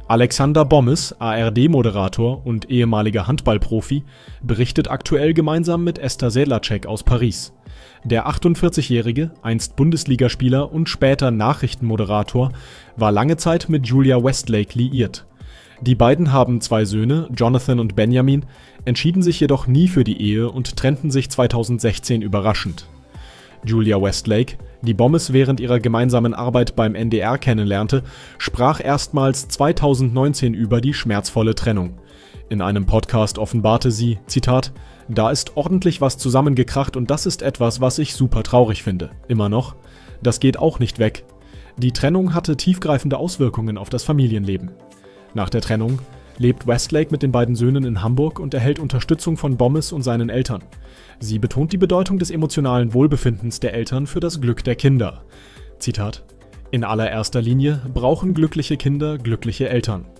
Alexander Bommes, ARD-Moderator und ehemaliger Handballprofi, berichtet aktuell gemeinsam mit Esther Sedlacek aus Paris. Der 48-Jährige, einst Bundesligaspieler und später Nachrichtenmoderator, war lange Zeit mit Julia Westlake liiert. Die beiden haben 2 Söhne, Jonathan und Benjamin, entschieden sich jedoch nie für die Ehe und trennten sich 2016 überraschend. Julia Westlake, die Bommes während ihrer gemeinsamen Arbeit beim NDR kennenlernte, sprach erstmals 2019 über die schmerzvolle Trennung. In einem Podcast offenbarte sie, Zitat, „Da ist ordentlich was zusammengekracht und das ist etwas, was ich super traurig finde. Immer noch. Das geht auch nicht weg. Die Trennung hatte tiefgreifende Auswirkungen auf das Familienleben." Nach der Trennung lebt Westlake mit den beiden Söhnen in Hamburg und erhält Unterstützung von Bommes und seinen Eltern. Sie betont die Bedeutung des emotionalen Wohlbefindens der Eltern für das Glück der Kinder. Zitat: „In allererster Linie brauchen glückliche Kinder glückliche Eltern.